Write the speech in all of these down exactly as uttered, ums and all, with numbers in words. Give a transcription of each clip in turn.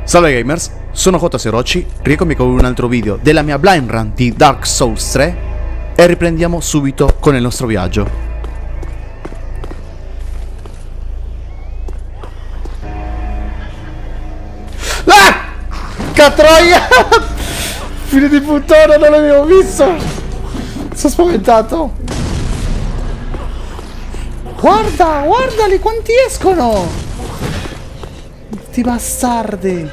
Salve gamers, sono Jotaserochi, rieccomi con un altro video della mia blind run di Dark Souls tre e riprendiamo subito con il nostro viaggio. Ah! Catroia! Fine di puttana, non l'avevo visto! Sono spaventato! Guarda, guardali quanti escono! Sti bastardi!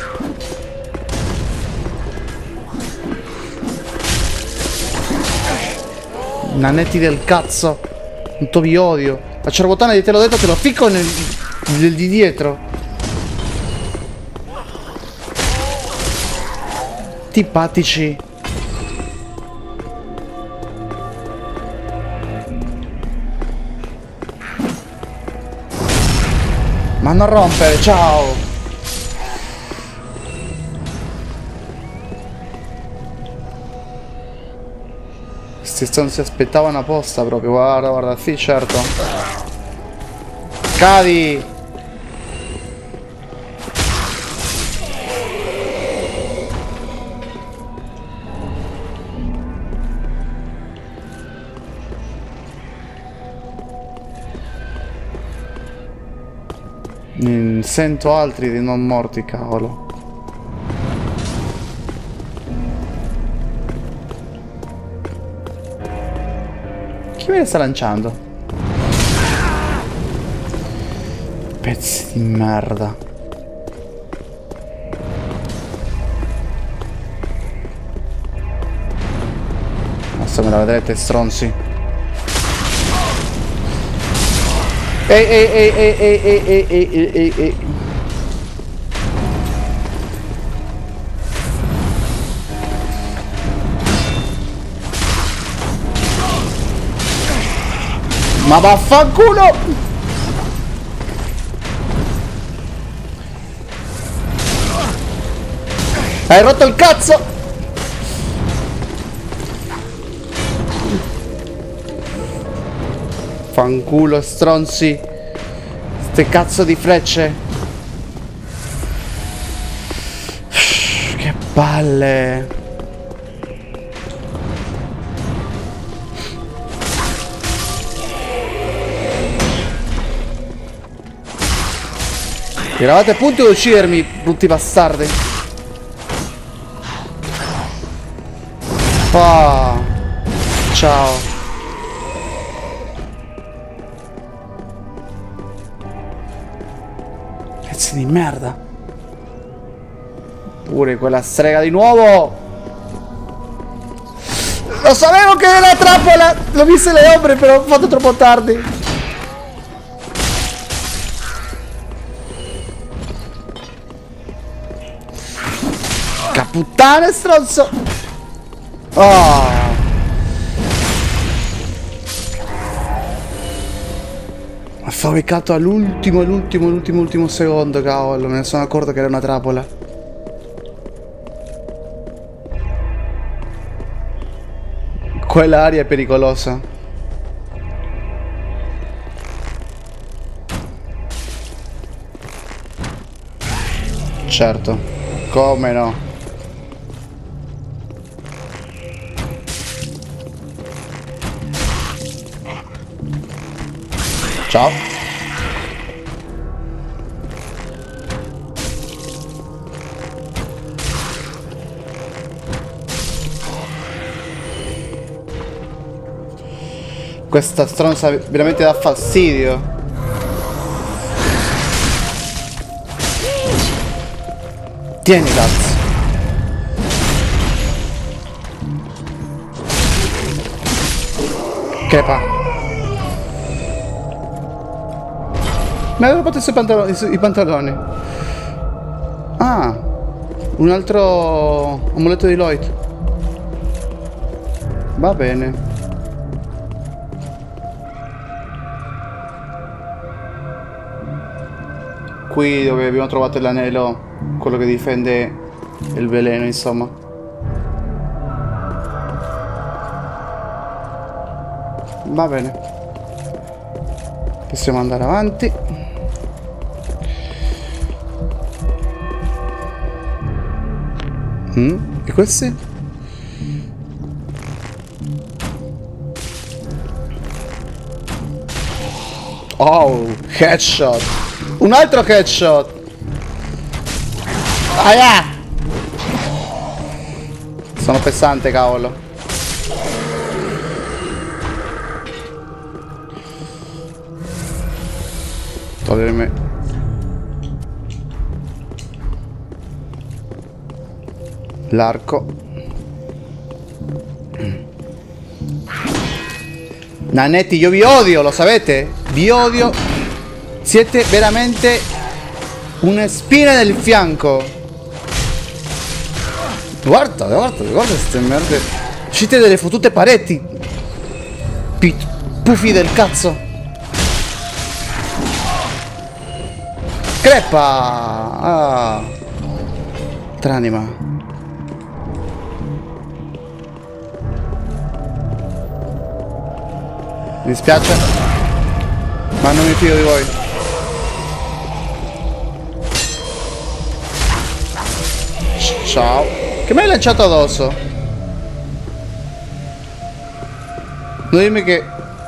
Nanetti del cazzo! Quanto vi odio! La cerbotana di te l'ho detto, te lo ficco nel, nel di dietro! Tipatici! Ma non rompere, ciao! Questi non si aspettavano apposta proprio, guarda, guarda, sì certo. Cadi! Mm, sento altri di non morti, cavolo. Chi me ne sta lanciando? Pezzi di merda. Adesso me la vedrete, stronzi. Ehi ehi ehi ehi ehi ehi ehi ehi ehi. Ma vaffanculo! Hai rotto il cazzo! Fanculo, stronzi! Ste cazzo di frecce! Che palle! Eravate a punto di uccidermi, brutti bastardi. Ah, ciao. Pezzi di merda. Pure quella strega di nuovo. Lo sapevo che era la trappola. L'ho viste le ombre, però ho fatto troppo tardi. Puttane, stronzo! Oh. Mi ha fabbricato all'ultimo, l'ultimo, l'ultimo, ultimo secondo, cavolo. Me ne sono accorto che era una trappola. Quell'aria è pericolosa. Certo, come no? Ciao. Questa stronza veramente dà fastidio. Tieni, cazzo. Crepa. Mi avevo fatto i pantaloni, i pantaloni. Ah, un altro amuleto di Lloyd. Va bene. Qui dove abbiamo trovato l'anello, quello che difende il veleno, insomma. Va bene. Possiamo andare avanti. Mm? E questi? Oh, headshot. Un altro headshot. Aia! Sono pesante, cavolo. Togliermi. L'arco. Nanetti, io vi odio, lo sapete? Vi odio. Siete veramente una spina nel fianco. Guarda, guarda, guarda queste merde. Uscite delle fottute pareti. Pit, puffi del cazzo. Crepa. Ah. Tranima. Mi dispiace, ma non mi fido di voi. Ciao. Che mi hai lanciato addosso? Non dimmi che...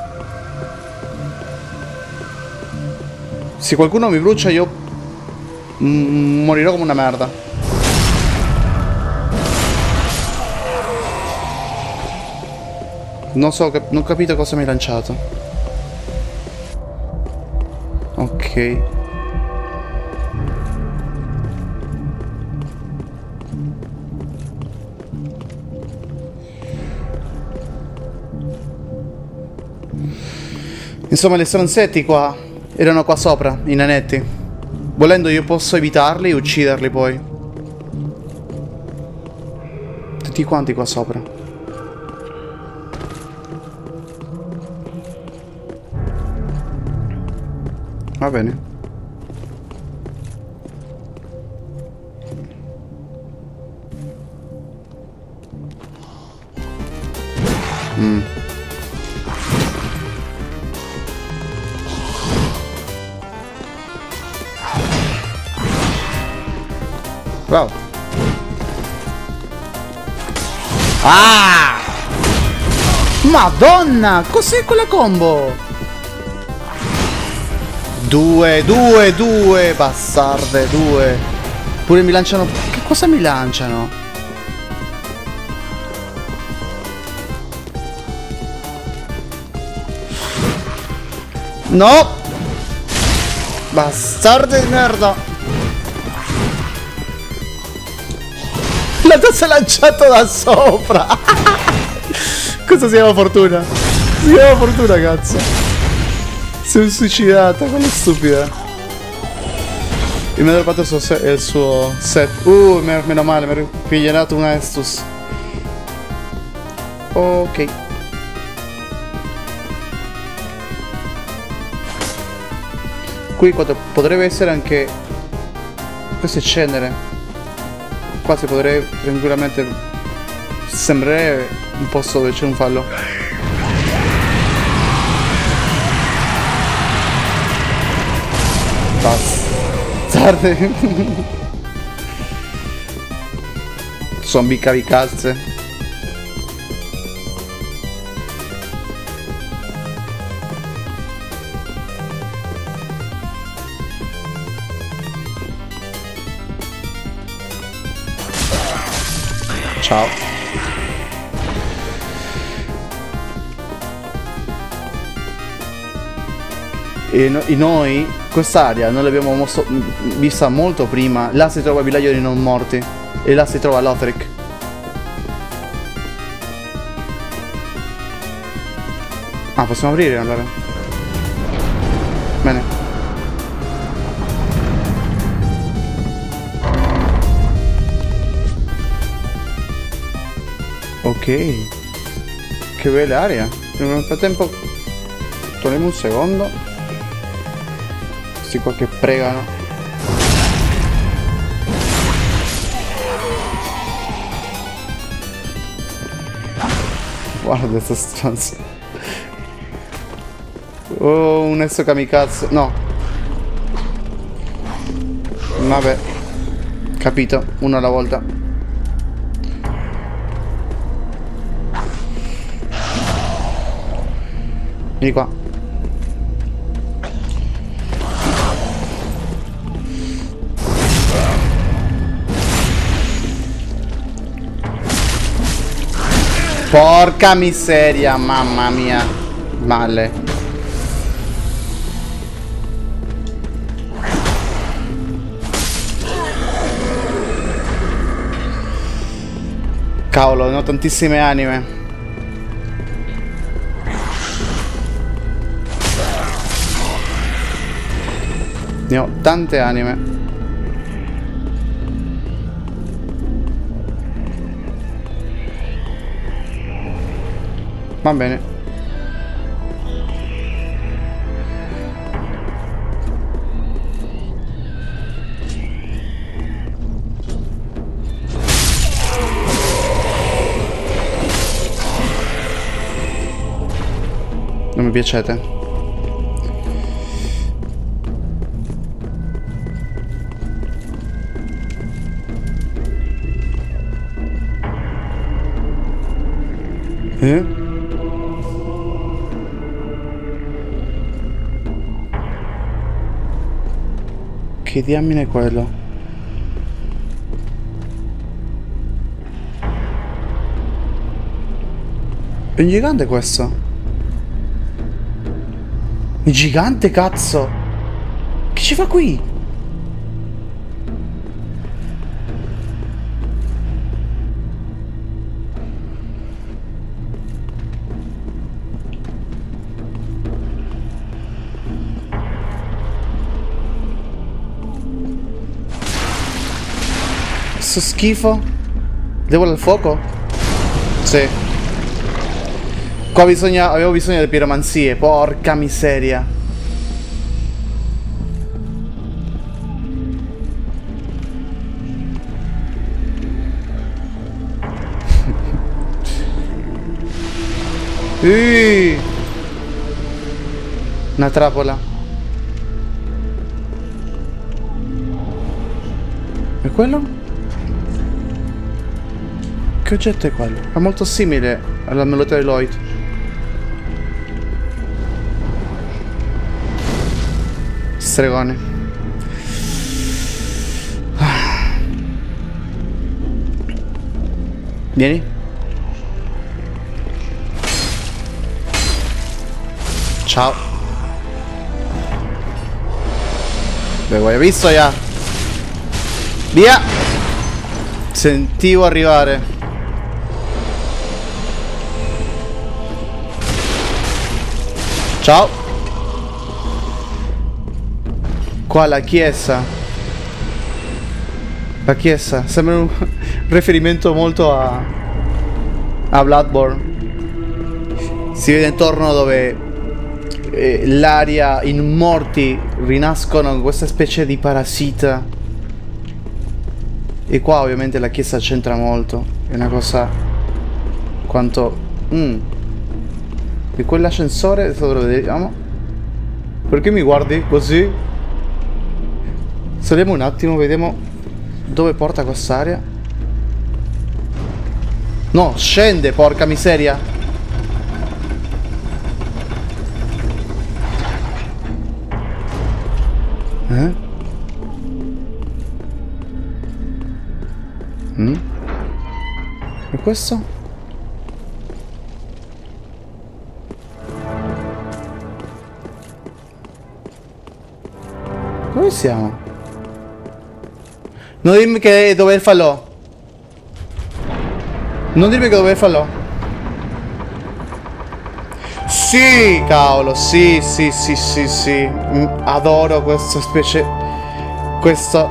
Se qualcuno mi brucia io... Mm, morirò come una merda. Non so, non ho capito cosa mi hai lanciato. Ok. Insomma, gli stronzetti qua erano qua sopra, i nanetti. Volendo io posso evitarli e ucciderli poi. Tutti quanti qua sopra. Va bene. Mm. Wow. Ah! Madonna! Cos'è quella combo? Due, due, due, bastarde, due. Pure mi lanciano... Che cosa mi lanciano? No! Bastarde di merda! La tazza lanciato da sopra! Cosa si chiama fortuna? Si chiama fortuna, cazzo! Si è suicidata, quella stupida. Il mio dropato è il suo set. Uh, meno male, mi ero pigliato un Estus. Ok. Qui potrebbe essere anche... Queste cenere. Qua si potrebbe tranquillamente... Sembrerebbe un posto dove c'è un fallo. Bastarde. Zombie kamikaze. Ciao. E, no, e noi quest'area noi l'abbiamo vista molto prima. Là si trova il villaggio dei non morti e là si trova Lothric. Ah, possiamo aprire allora. Bene. Ok. Che bella aria. Nel frattempo togliamo un secondo. Questi qua che pregano. Guarda questa stanza. Oh, un esso kamikaze. No. Vabbè. Capito. Uno alla volta. Vieni qua. Porca miseria, mamma mia. Male. Cavolo, ne ho tantissime anime. Ne ho tante anime. Va bene. Non mi piacete. Eh? Che diamine è quello? È un gigante questo. Un gigante, cazzo. Che ci fa qui? Questo schifo. Devo al fuoco? Sì. Qua bisogna... avevo bisogno delle piromanzie. Porca miseria. uh, Una trappola. E quello? Che oggetto è quello? È molto simile alla melodia di Lloyd. Stregone. Vieni. Ciao. Beh, hai visto ya? Via. Sentivo arrivare. Ciao. Qua la chiesa. La chiesa. Sembra un riferimento molto a... a Bloodborne. Si vede intorno dove eh, l'aria in morti rinascono con questa specie di parassita. E qua ovviamente la chiesa c'entra molto. È una cosa... quanto... Mm. E quell'ascensore dove vediamo? Perché mi guardi così? Saliamo un attimo, vediamo dove porta quest'area. No, scende, porca miseria. Eh? Mm? E questo? Dove siamo? Non dirmi che è dove è il falò. Non dirmi che dove è il falò. Sì, cavolo, sì, sì, sì, sì, sì. Adoro questa specie... questa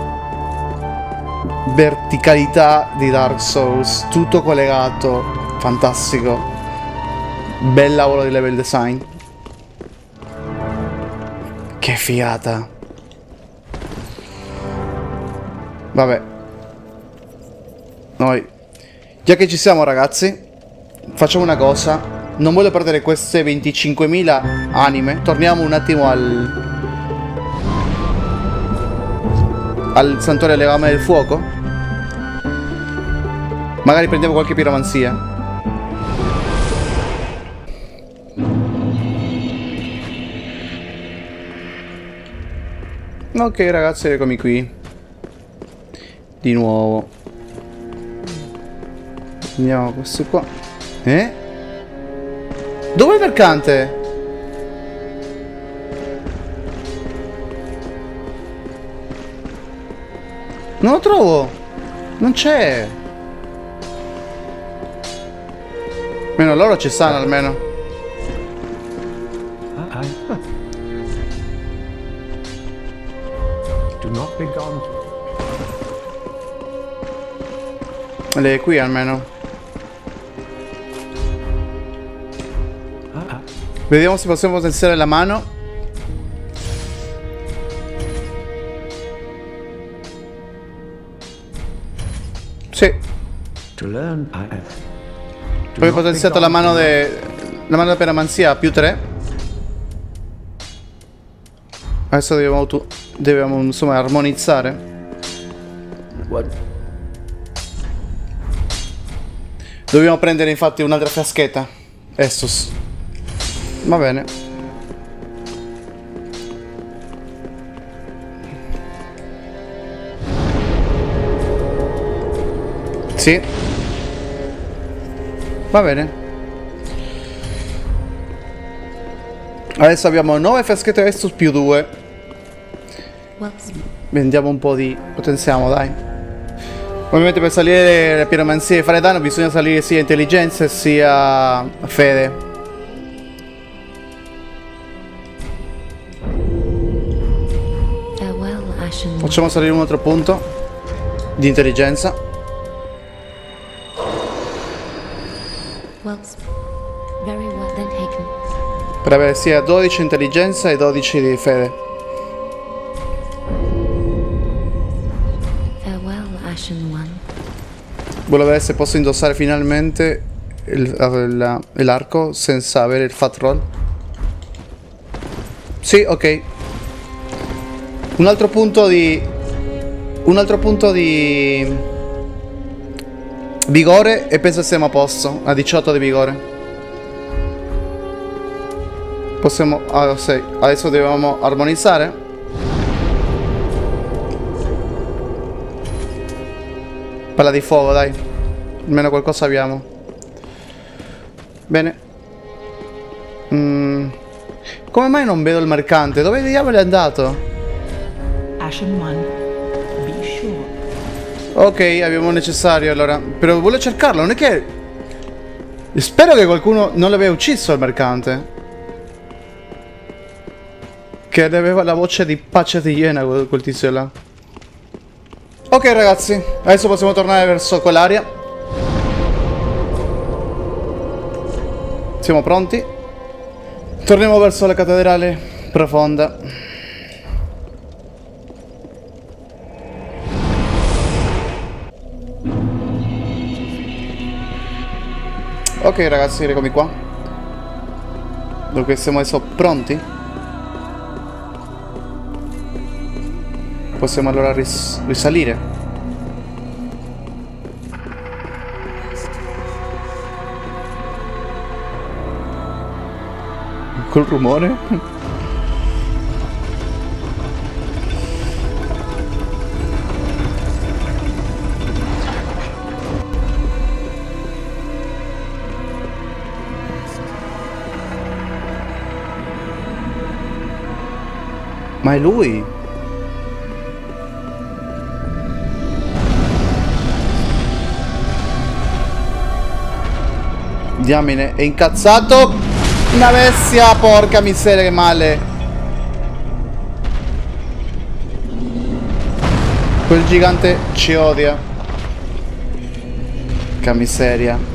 verticalità di Dark Souls. Tutto collegato. Fantastico. Bel lavoro di level design. Che figata. Vabbè. Noi, già che ci siamo ragazzi, facciamo una cosa. Non voglio perdere queste venticinquemila anime. Torniamo un attimo al... al santuario legame del fuoco. Magari prendiamo qualche piromanzia. Ok ragazzi, eccomi qui. Di nuovo. Andiamo questo qua. Eh? Dov'è il mercante? Non lo trovo. Non c'è. Almeno loro ci stanno almeno. Do not be gone. Lei è qui almeno. Vediamo se possiamo potenziare la mano. Sì. To learn, I Poi ho potenziato la mano de... la mano per amanzia più tre. Adesso dobbiamo, tu... dobbiamo insomma armonizzare. What? Dobbiamo prendere infatti un'altra fiaschetta. Estus. Va bene. Sì. Va bene. Adesso abbiamo nove fiaschette Estus più due. Vendiamo un po' di... potenziamo, dai. Ovviamente per salire la piromanzia e fare danno bisogna salire sia intelligenza sia fede. Facciamo salire un altro punto di intelligenza. Per avere sia dodici intelligenza e dodici di fede. Volevo vedere se posso indossare finalmente l'arco senza avere il fat roll. Sì, ok. Un altro punto di... Un altro punto di... vigore e penso siamo a posto. A diciotto di vigore. Possiamo... Ah, sì. Adesso dobbiamo armonizzare. Palla di fuoco, dai. Almeno qualcosa abbiamo. Bene. Mm. Come mai non vedo il mercante? Dove diavolo è andato? Ok, abbiamo il necessario allora. Però voglio cercarlo, non è che... Spero che qualcuno non l'aveva ucciso il mercante. Che aveva la voce di pace di iena quel, quel tizio là. Ok ragazzi, adesso possiamo tornare verso quell'area. Siamo pronti. Torniamo verso la cattedrale profonda. Ok ragazzi, eccomi qua. Dunque siamo adesso pronti. Possiamo allora ris risalire. Col rumore? Ma è lui? Diamine, è incazzato. Una bestia, porca miseria, che male. Quel gigante ci odia. Che miseria.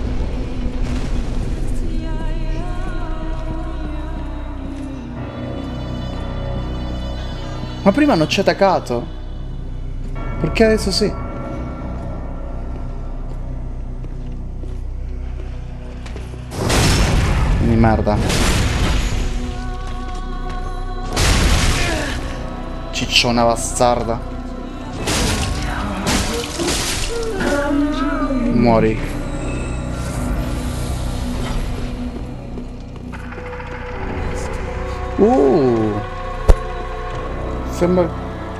Ma prima non ci ha attaccato. Perché adesso sì? Di merda. Cicciona bastarda. Muori. Uh. Sembra...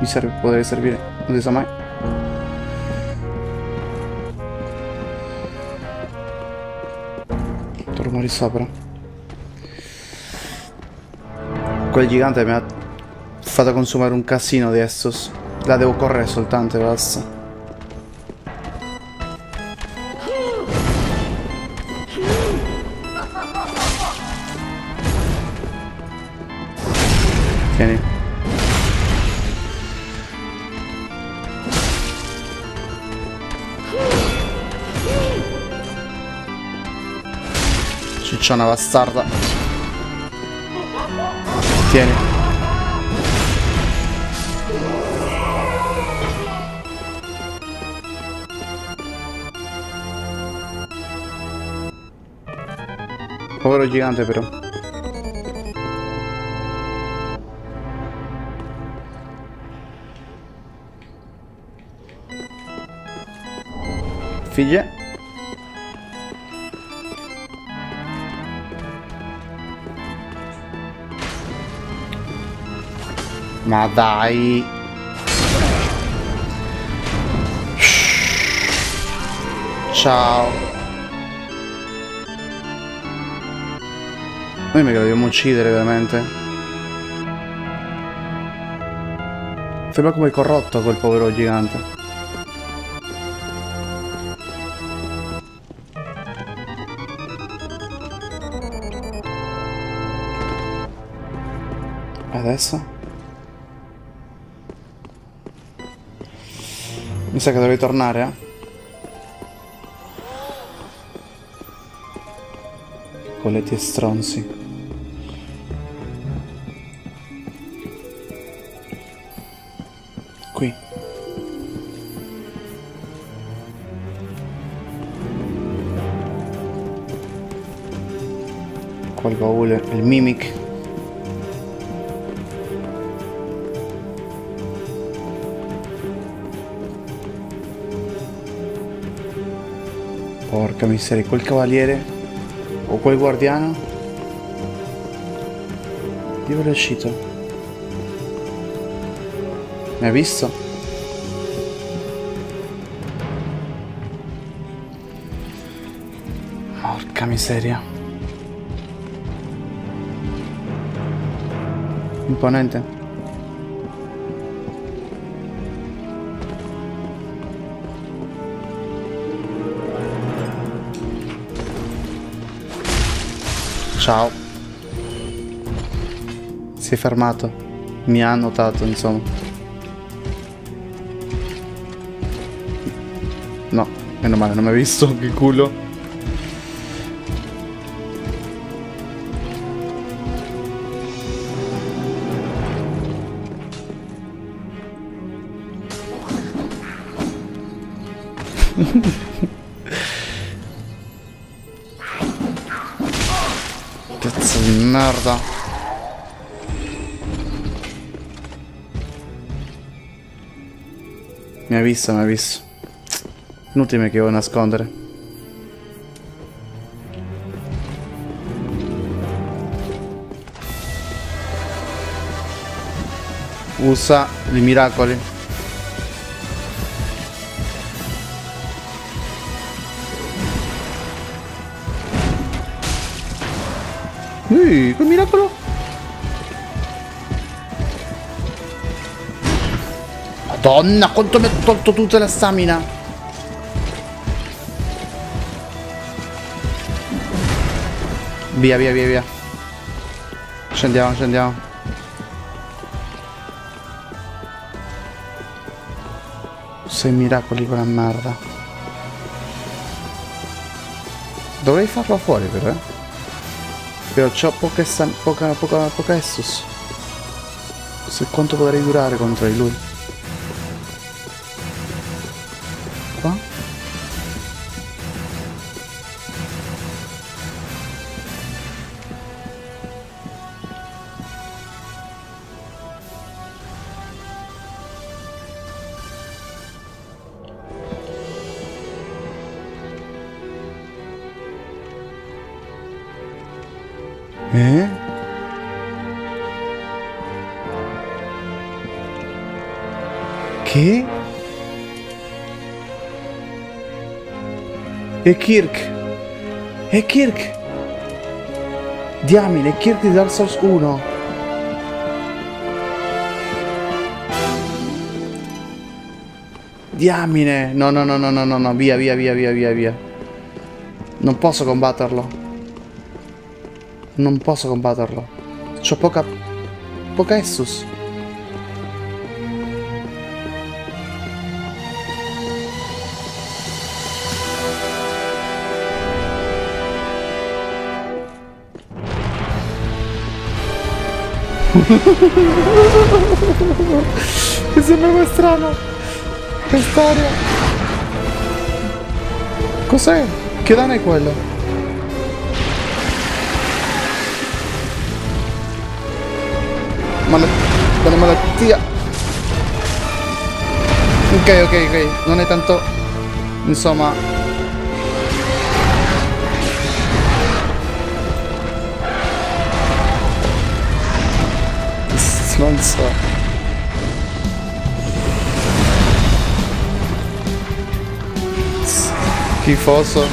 Mi serve, potrebbe servire, non si sa mai. Torno lì sopra. Quel gigante mi ha fatto consumare un casino di Estus. La devo correre soltanto e basta. Tieni. Cicciona bastarda. Tieni. Povero gigante però. Figlie. Ma dai. Ciao. Noi mica lo dobbiamo uccidere veramente. Sembra come corrotto quel povero gigante. Adesso? Mi sa che dovrei tornare, eh? Coletti e stronzi. Qui. Qua il baule, il mimic. Porca miseria, quel cavaliere o quel guardiano? Dove è uscito? Mi ha visto? Porca miseria. Imponente. Ciao. Si è fermato. Mi ha notato, insomma. No, meno male, non mi ha visto, che culo. Cazzo di merda. Mi ha visto, mi ha visto. Inutile che devo nascondere. Usa i miracoli. Ehi, quel miracolo? Madonna, quanto mi ha tolto tutta la stamina. Via, via, via, via. Scendiamo, scendiamo. Sei miracoli quella merda. Dovrei farlo fuori però, eh. Però c'ho poca, poca, poca, poca Estus. Se quanto potrei durare contro di lui. Qua? Eh? Che? È Kirk. È Kirk. Diamine, è Kirk di Dark Souls uno. Diamine. No, no, no, no, no, no, no. Via, via, via, via, via, via. Non posso combatterlo. Non posso combatterlo. C'ho poca... Poca Estus. Mi sembra strano quest'aria. Cos'è? Che danno è quello? Male... Quella malattia. Ok, ok, ok. Non è tanto... Insomma... Non so. Schifoso.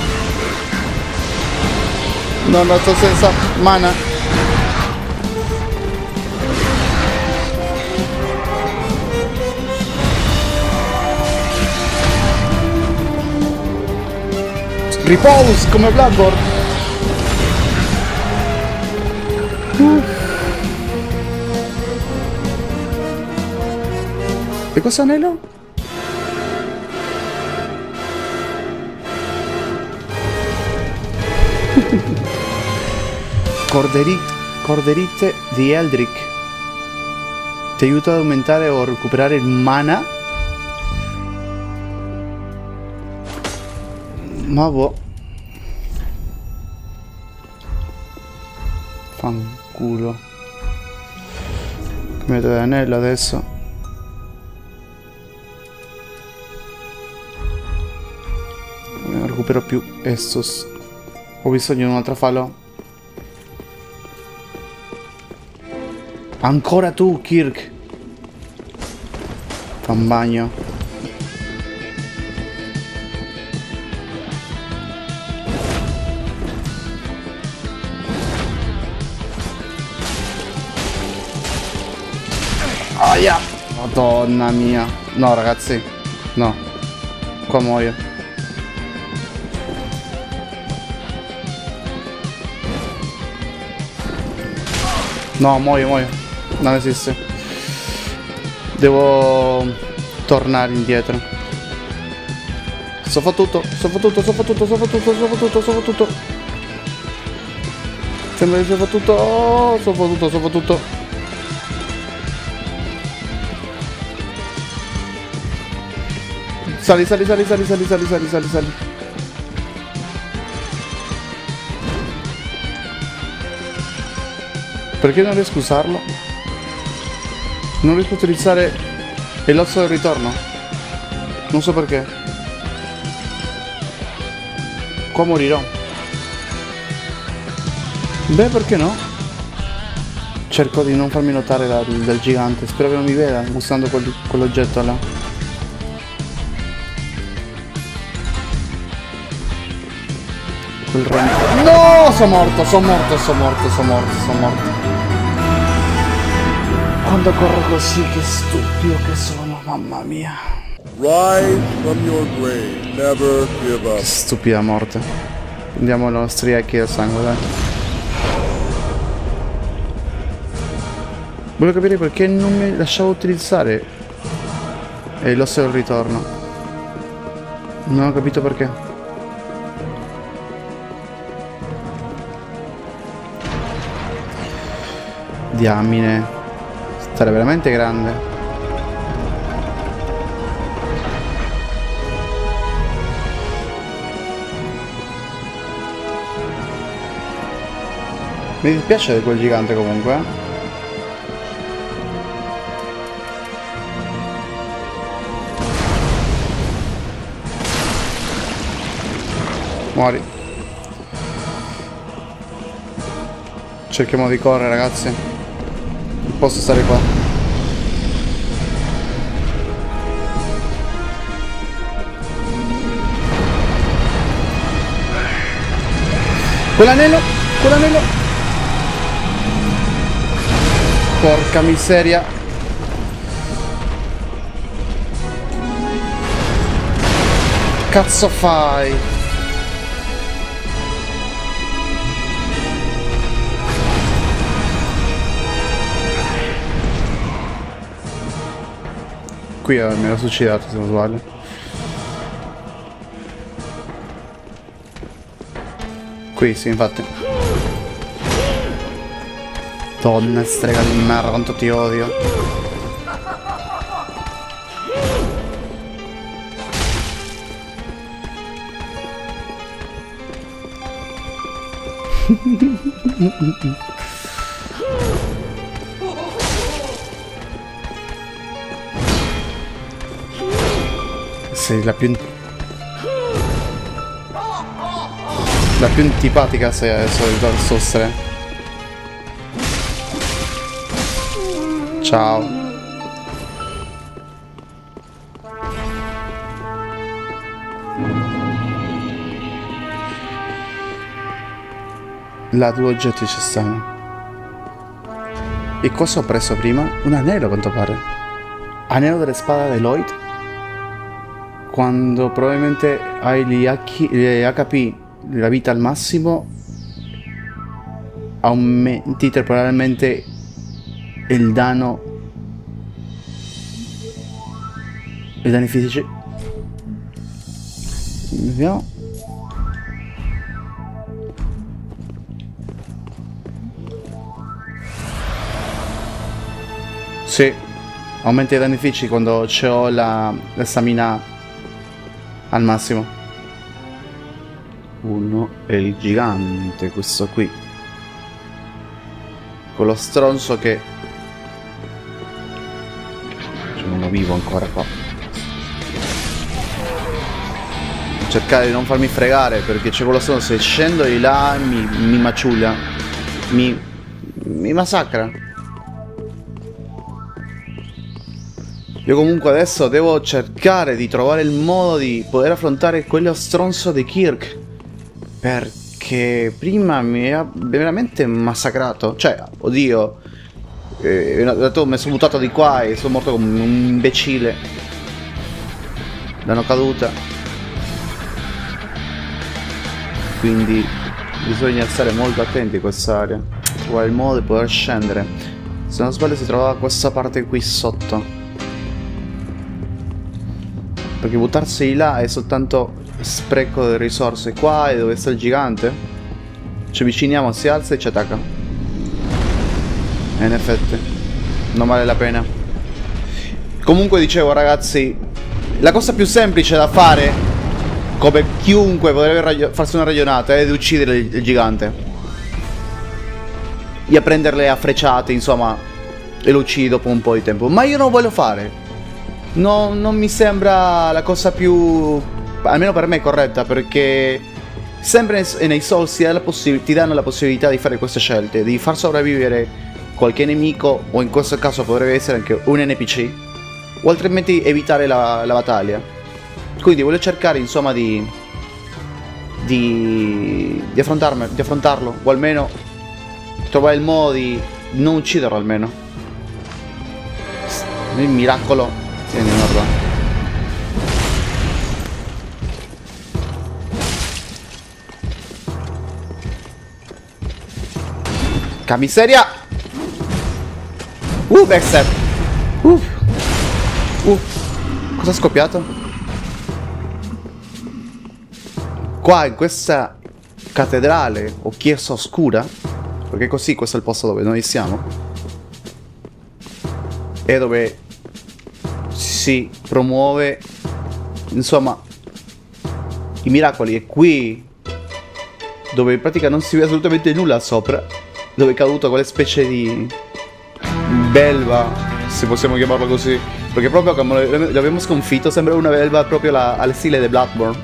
No, no, sto senza mana. Repose come Bloodborne. Uh. E cosa anello? Corderit Corderite di Eldrick. Ti aiuta ad aumentare o recuperare il mana. Ma boh. Fanculo. Metto l'anello adesso. Non recupero più Estus. Ho bisogno di un altro falò. Ancora tu, Kirk. Fa un bagno. Aia! Madonna mia. No, ragazzi. No. Qua muoio. No, muoio, muoio. Non esiste. Devo tornare indietro. So fottuto, so fottuto, so fottuto, so fottuto, so fottuto, so fottuto. Sembra che sia fottuto. Oh, so fottuto, so fottuto. Sali, sali, sali, sali, sali, sali, sali, sali, sali. Perché non riesco a usarlo? Non riesco a utilizzare l'osso del ritorno. Non so perché. Qua morirò. Beh, perché no? Cerco di non farmi notare dal, dal gigante. Spero che non mi veda usando quel, quell'oggetto là. Quel rem... No! Sono morto, sono morto, sono morto, sono morto, sono morto. Quando corro così, che stupido che sono, mamma mia. Rise from your grave, never give up. Che stupida morte. Prendiamo i nostri ecchi del sangue, dai. Voglio capire perché non mi lasciavo utilizzare l'osso del ritorno. Non ho capito perché. Diamine. Sarà veramente grande. Mi dispiace di quel gigante comunque, eh? Muori. Cerchiamo di correre, ragazzi. Non posso stare qua. Quell'anello, quell'anello. Porca miseria. Cazzo fai? Qui eh, mi ero suicidato se non sbaglio. Qui sì, infatti. Donna strega di merda, quanto ti odio. Sei la più... La più antipatica sei adesso di Dark. Ciao. Là due oggetti ci stanno. E cosa ho preso prima? Un anello a quanto pare. Anello della spada di Lloyd. Quando probabilmente hai gli H P, la vita al massimo, aumenti temporalmente il danno, i danni fisici. Vediamo. Sì, aumenta i danni fisici quando ho la, la stamina al massimo. Uno è il gigante, questo qui. Quello stronzo che... C'è uno vivo ancora qua. Cercare di non farmi fregare, perché c'è quello stronzo. Se scendo di là mi, mi maciuglia. Mi... mi massacra. Io comunque adesso devo cercare di trovare il modo di poter affrontare quello stronzo di Kirk. Perché prima mi ha veramente massacrato. Cioè, oddio, eh, mi sono buttato di qua e sono morto come un imbecille. L'hanno caduta. Quindi bisogna stare molto attenti a quest'area. Trovare il modo di poter scendere. Se non sbaglio si trovava questa parte qui sotto. Perché buttarsi di là è soltanto spreco di risorse. Qua è dove sta il gigante. Ci avviciniamo, si alza e ci attacca. E in effetti non vale la pena. Comunque dicevo ragazzi, la cosa più semplice da fare, come chiunque potrebbe farsi una ragionata, è di uccidere il, il gigante. E a prenderle a frecciate, insomma, e lo uccidi dopo un po' di tempo. Ma io non voglio fare. No, non mi sembra la cosa più, almeno per me, corretta, perché sempre nei Souls ti, ti danno la possibilità di fare queste scelte, di far sopravvivere qualche nemico, o in questo caso potrebbe essere anche un N P C, o altrimenti evitare la, la battaglia. Quindi voglio cercare insomma di di, di, affrontarmi, di affrontarlo, o almeno trovare il modo di non ucciderlo almeno. Il miracolo. Tieni, guarda. Che miseria! Uh, backstep! Uh! Uh! Cosa è scoppiato? Qua in questa cattedrale o chiesa oscura, perché così questo è il posto dove noi siamo, è dove si promuove insomma i miracoli. E qui dove in pratica non si vede assolutamente nulla sopra, dove è caduta quella specie di belva, se possiamo chiamarlo così, perché proprio come l'abbiamo sconfitto sembra una belva proprio la, al stile di Bloodborne.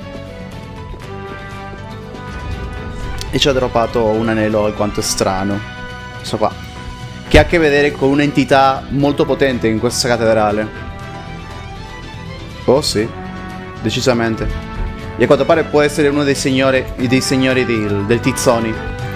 E ci ha droppato un anello alquanto strano, questo qua, che ha a che vedere con un'entità molto potente in questa cattedrale. Oh sì, decisamente. E a quanto pare può essere uno dei signori, dei signori del, del Tizzoni.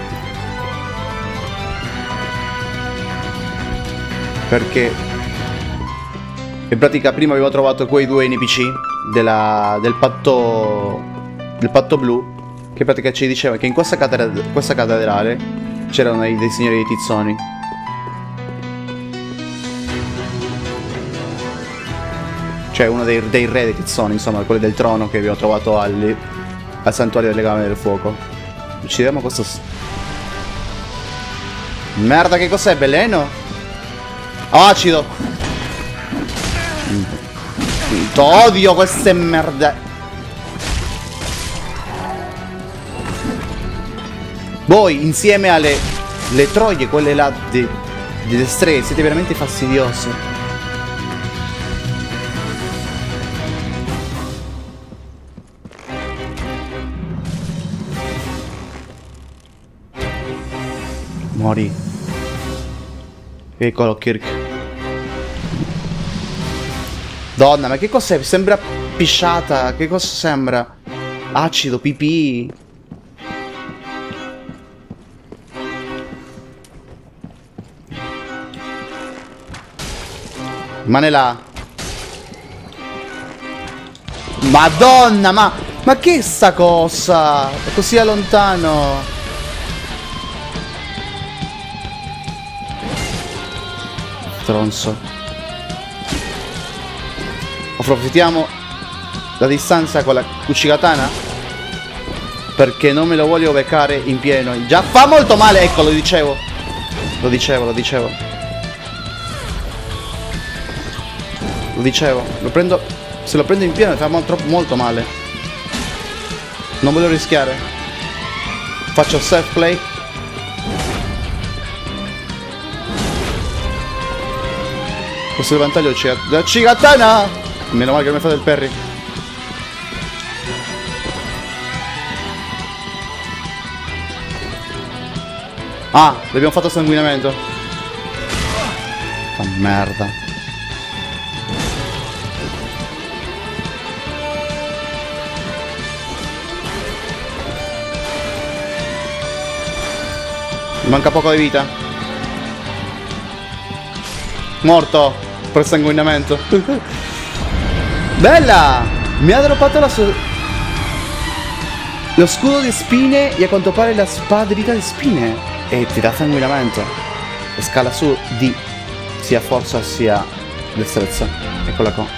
Perché in pratica prima avevo trovato quei due N P C della, del patto del patto blu, che in pratica ci diceva che in questa, catedra, questa cattedrale c'erano dei, dei signori dei Tizzoni. Cioè uno dei, dei re dei Tizzoni, insomma, quelli del trono che abbiamo trovato al, al santuario delle Gambe del Fuoco. Uccidiamo questo... Merda, che cos'è? Veleno? Oh, acido! Odio queste merde. Voi insieme alle le troie, quelle là di, di destre, siete veramente fastidiosi. Mori. Eccolo Kirk. Donna, ma che cos'è? Sembra pisciata. Che cosa sembra? Acido, pipì. Rimane là. Madonna, ma... Ma che è sta cosa? È così a lontano. Stronzo. Approfittiamo la distanza con la Uchigatana, perché non me lo voglio beccare in pieno. Già fa molto male, ecco, lo dicevo. Lo dicevo, lo dicevo. Lo dicevo. Lo prendo. Se lo prendo in pieno mi fa molto, molto male. Non voglio rischiare. Faccio self play. Questo è il vantaggio della Uchigatana. Meno male che mi fa del parry. Ah, l'abbiamo fatto sanguinamento. Fa merda. Mi manca poco di vita. Morto per sanguinamento. Bella! Mi ha droppato la sua... lo scudo di spine e a quanto pare la spada dritta di spine. E ti dà sanguinamento. E scala su di sia forza sia destrezza. Eccola qua.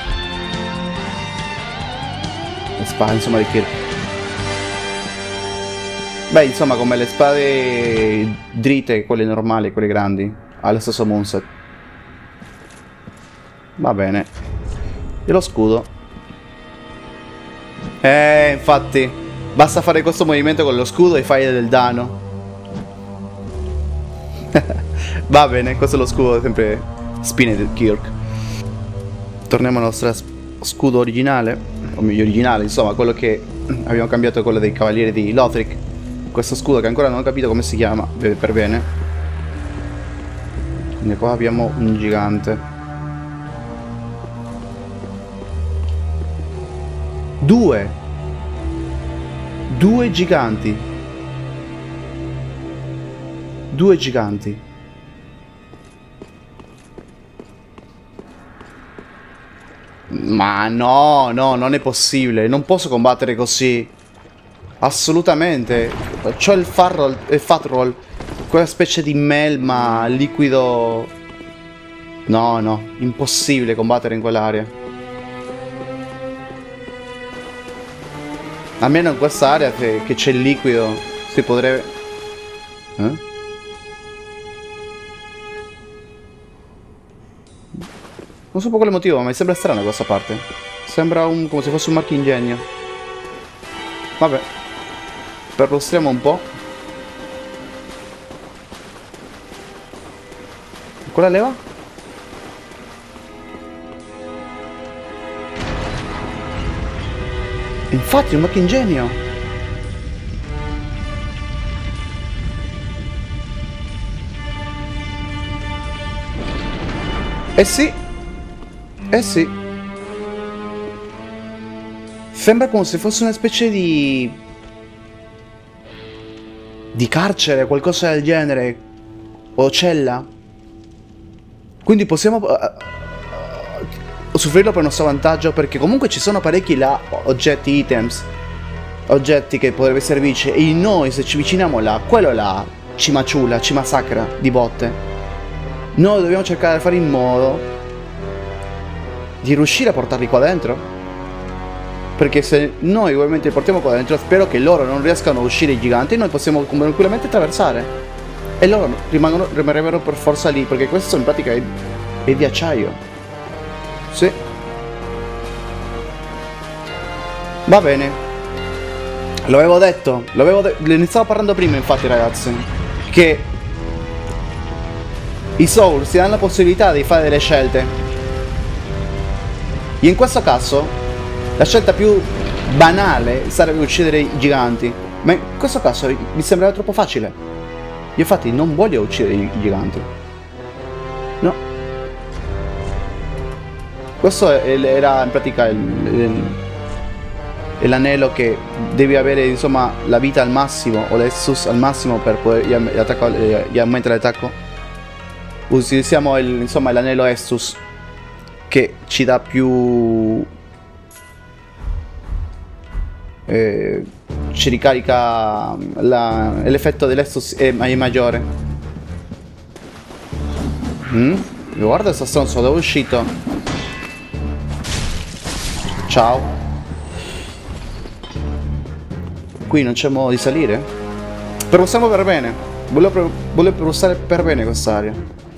La spada insomma di Kirk. Beh, insomma, come le spade dritte, quelle normali, quelle grandi, ha lo stesso moveset. Va bene. E lo scudo. Eh, infatti, basta fare questo movimento con lo scudo e fai del danno. Va bene, questo è lo scudo, sempre spine del Kirk. Torniamo al nostro scudo originale, o meglio originale, insomma, quello che abbiamo cambiato, quello dei cavalieri di Lothric. Questo scudo che ancora non ho capito come si chiama per bene. Quindi qua abbiamo un gigante. Due Due giganti Due giganti Ma no, no, non è possibile. Non posso combattere così. Assolutamente. C'ho il Farroll, il Fatroll, quella specie di melma, liquido. No, no, impossibile combattere in quell'area. Almeno in quest'area che c'è il liquido si potrebbe... Eh? Non so per quale motivo, ma mi sembra strana questa parte. Sembra un... come se fosse un marchingegno. Vabbè. Perlustriamo un po'. Quella leva? Infatti, un marchingegno. Eh sì. Eh sì. Sembra come se fosse una specie di... di carcere, qualcosa del genere. O cella. Quindi possiamo... Uh, uh, usufruirlo per il nostro vantaggio, perché comunque ci sono parecchi là oggetti, items, oggetti che potrebbe servirci, e noi se ci viciniamo là, quello là ci maciula, ci massacra di botte. Noi dobbiamo cercare di fare in modo di riuscire a portarli qua dentro, perché se noi ovviamente li portiamo qua dentro, spero che loro non riescano a uscire i giganti, noi possiamo tranquillamente attraversare e loro rimangono, rimarrebbero per forza lì, perché questo in pratica è, è di acciaio. Sì. Va bene. Lo avevo detto. Lo avevo de ne stavo parlando prima, infatti, ragazzi. Che i Soul si danno la possibilità di fare delle scelte. E in questo caso la scelta più banale sarebbe uccidere i giganti. Ma in questo caso mi sembrava troppo facile. Io infatti non voglio uccidere i giganti. No. Questo era in pratica l'anello che devi avere, insomma, la vita al massimo o l'Estus al massimo per poter attaccare, gli aumentare l'attacco. Utilizziamo il, insomma, l'anello Estus che ci dà più... Eh, ci ricarica l'effetto dell'Estus è, è maggiore. Mm? Guarda questo stronzo, dove è uscito? Ciao. Qui non c'è modo di salire? Però possiamo per bene. Volevo, volevo passare per bene quest'area.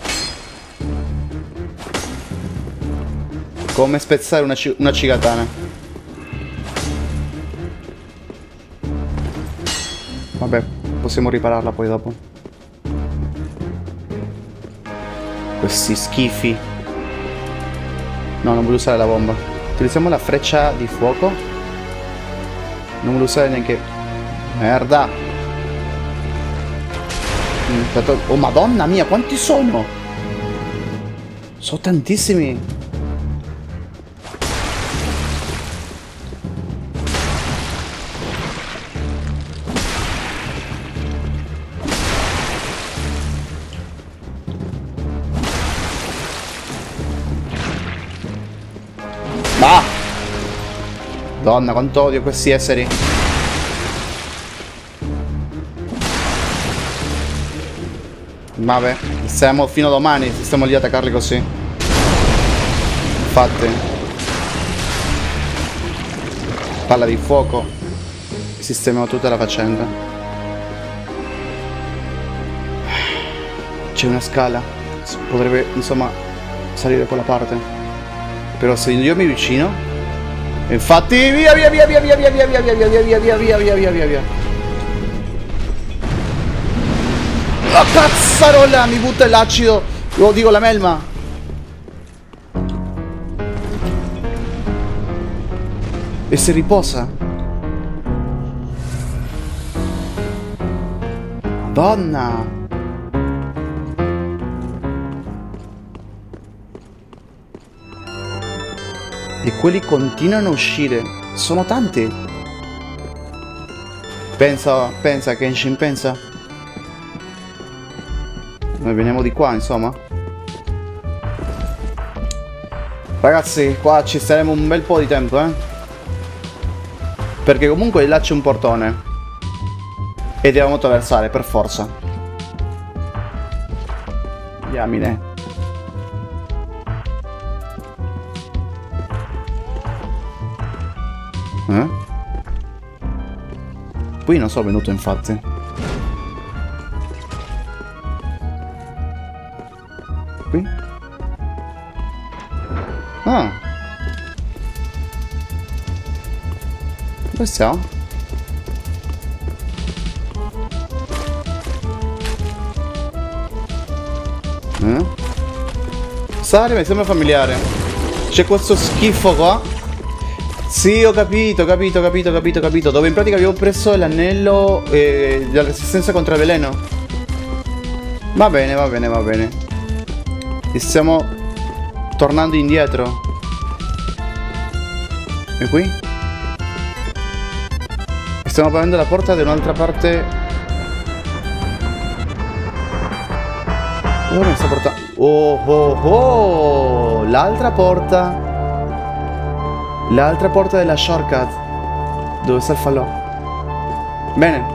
Come spezzare una, una cigatana. Vabbè, possiamo ripararla poi dopo. Questi schifi. No, non voglio usare la bomba. Utilizziamo la freccia di fuoco. Non voglio usare neanche... Merda. Oh madonna mia, quanti sono? Sono tantissimi. Ah! Donna, quanto odio questi esseri. Vabbè, stiamo fino a domani, stiamo lì a attaccarli così. Infatti. Palla di fuoco. Sistemiamo tutta la faccenda. C'è una scala. Potrebbe, insomma, salire quella parte. Però se io mi vicino, infatti via via via via via via via via via via via via via via via via via. La cazzarola, mi butta l'acido. Lo dico, la melma. E si riposa. Madonna. E quelli continuano a uscire. Sono tanti. Pensa, pensa, Kenshin, pensa. Noi veniamo di qua, insomma. Ragazzi, qua ci staremo un bel po' di tempo, eh. Perché comunque là c'è un portone. E dobbiamo attraversare, per forza. Diamine. Eh? Qui non sono venuto, infatti. Qui? Ah. Dove siamo? Eh? Sari, mi sembra familiare. C'è questo schifo qua. Sì, ho capito, ho capito, ho capito, ho capito, ho capito. Dove in pratica abbiamo preso l'anello eh, della resistenza contro il veleno. Va bene, va bene, va bene. E stiamo tornando indietro. E qui? Stiamo aprendo la porta da un'altra parte. Dove mi sta portando? Oh oh oh! L'altra porta. L'altra porta della shortcut. Dove sta il falò? Bene.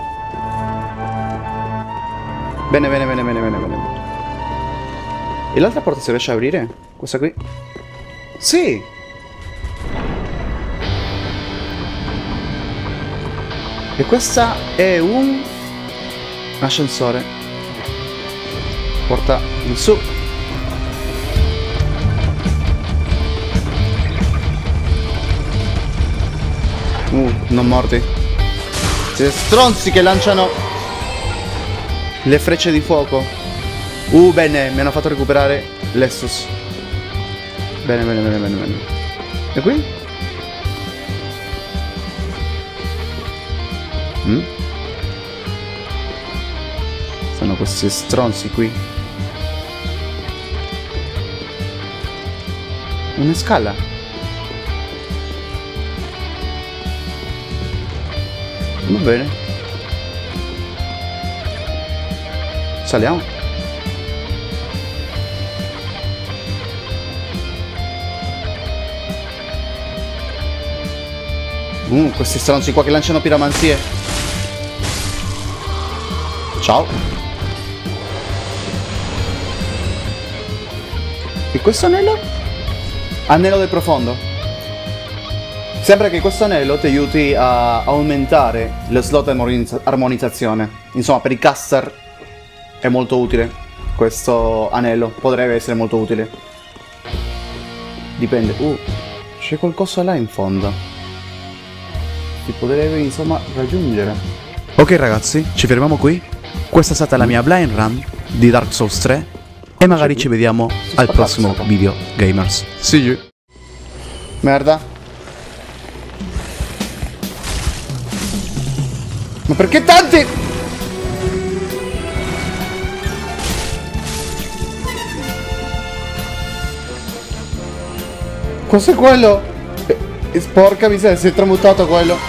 Bene, bene, bene, bene, bene, bene. E l'altra porta si riesce a aprire? Questa qui? Sì! E questa è un... ascensore. Porta in su. Uh, non morti. Siete stronzi che lanciano le frecce di fuoco. Uh, bene, mi hanno fatto recuperare l'Estus. Bene, bene, bene, bene, bene. E qui? Mm? Sono questi stronzi qui. Una scala. Va bene. Saliamo. Uh, questi stronzi qua che lanciano piramanzie. Ciao. E questo anello? Anello del profondo. Sembra che questo anello ti aiuti a aumentare lo slot armonizza armonizzazione. Insomma, per i caster è molto utile. Questo anello potrebbe essere molto utile. Dipende. Uh, c'è qualcosa là in fondo. Ti potrebbe, insomma, raggiungere. Ok ragazzi, ci fermiamo qui. Questa è stata la mia blind run di Dark Souls tre. E magari ci vediamo al prossimo video, gamers. See you. Merda. Ma perché tanti? Cos'è quello? Eh, porca miseria, si è tramutato quello.